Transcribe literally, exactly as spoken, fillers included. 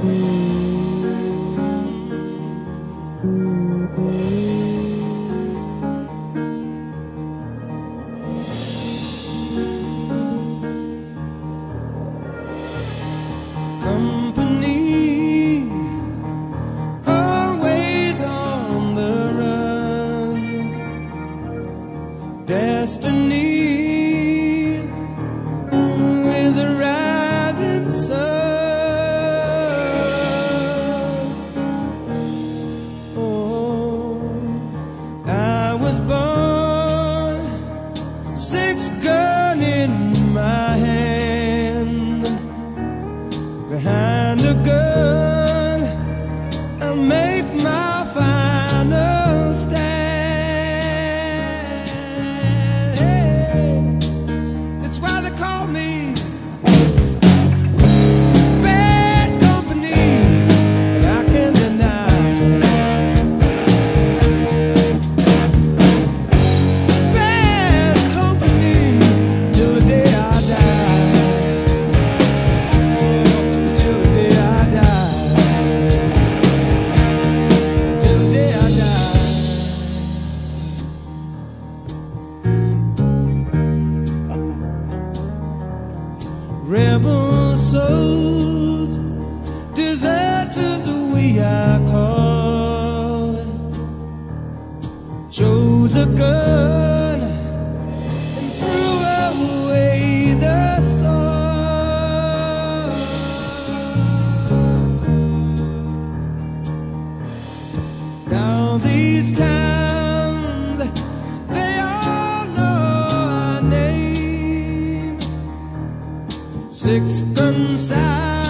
Company, always on the run. Destiny is a rising sun. Oh, I was born, six gun in my hand. Behind a gun, I make my final stand. Hey, it's why they call me bad company, and I can't deny. Bad company till the day I die. Till the day I die. Till the day I die. Rebel souls, deserters we are called. Chose a gun and threw away the sword. Now these towns, they all know our name. Six gun side.